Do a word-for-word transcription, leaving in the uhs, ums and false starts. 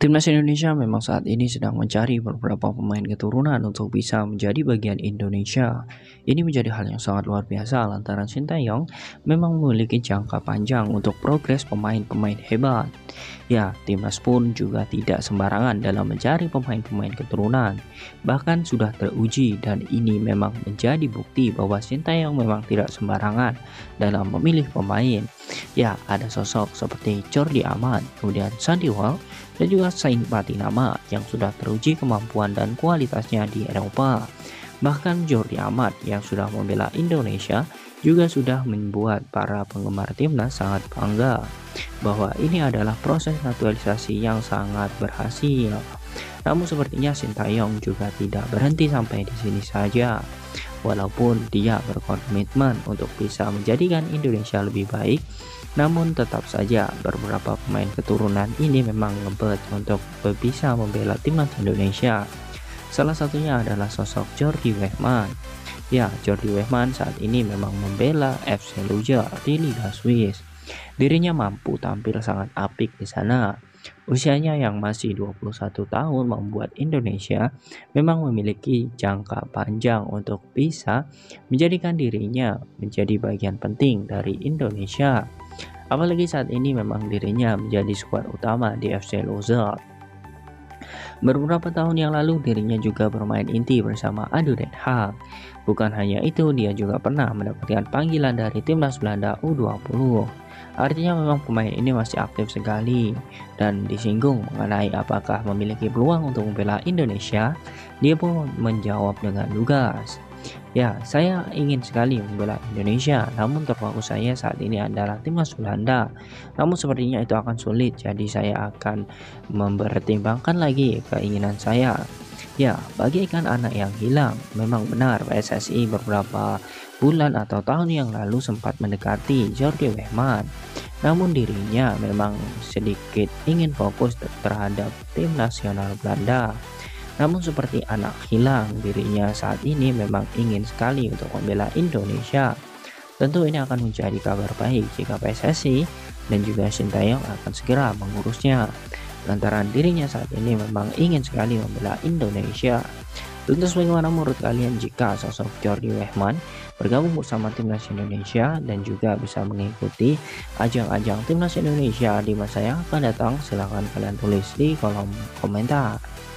Timnas Indonesia memang saat ini sedang mencari beberapa pemain keturunan untuk bisa menjadi bagian Indonesia. Ini menjadi hal yang sangat luar biasa lantaran Sintayong memang memiliki jangka panjang untuk progres pemain-pemain hebat. Ya, timnas pun juga tidak sembarangan dalam mencari pemain-pemain keturunan. Bahkan sudah teruji dan ini memang menjadi bukti bahwa Sintayong memang tidak sembarangan dalam memilih pemain. Ya, ada sosok seperti Jordi Amat, kemudian Sandy Wall, dan juga Saint Patinama yang sudah teruji kemampuan dan kualitasnya di Eropa. Bahkan Jordi Amat yang sudah membela Indonesia juga sudah membuat para penggemar timnas sangat bangga bahwa ini adalah proses naturalisasi yang sangat berhasil. Namun sepertinya Sintayong juga tidak berhenti sampai di sini saja. Walaupun dia berkomitmen untuk bisa menjadikan Indonesia lebih baik, namun tetap saja beberapa pemain keturunan ini memang ngebet untuk bisa membela timnas Indonesia. Salah satunya adalah sosok Jordi Weghman. Ya, Jordi Weghman saat ini memang membela F C Luzern di Liga Swiss. Dirinya mampu tampil sangat apik di sana. Usianya yang masih dua puluh satu tahun membuat Indonesia memang memiliki jangka panjang untuk bisa menjadikan dirinya menjadi bagian penting dari Indonesia. Apalagi saat ini memang dirinya menjadi skuad utama di F C Luzern. Beberapa tahun yang lalu dirinya juga bermain inti bersama Ado Den Haag. Bukan hanya itu, dia juga pernah mendapatkan panggilan dari timnas Belanda U dua puluh. Artinya memang pemain ini masih aktif sekali. Dan disinggung mengenai apakah memiliki peluang untuk membela Indonesia, dia pun menjawab dengan lugas. Ya, saya ingin sekali membela Indonesia, namun terfokus saya saat ini adalah timnas Belanda. Namun sepertinya itu akan sulit, jadi saya akan mempertimbangkan lagi keinginan saya. Ya, bagaikan anak yang hilang, memang benar P S S I beberapa bulan atau tahun yang lalu sempat mendekati Jordi Weghman. Namun dirinya memang sedikit ingin fokus terhadap tim nasional Belanda. Namun seperti anak hilang, dirinya saat ini memang ingin sekali untuk membela Indonesia. Tentu ini akan menjadi kabar baik jika P S S I dan juga Sintayong akan segera mengurusnya. Lantaran dirinya saat ini memang ingin sekali membela Indonesia. Lantas bagaimana menurut kalian jika sosok Jordi Weghman bergabung bersama timnas Indonesia dan juga bisa mengikuti ajang-ajang timnas Indonesia di masa yang akan datang? Silahkan kalian tulis di kolom komentar.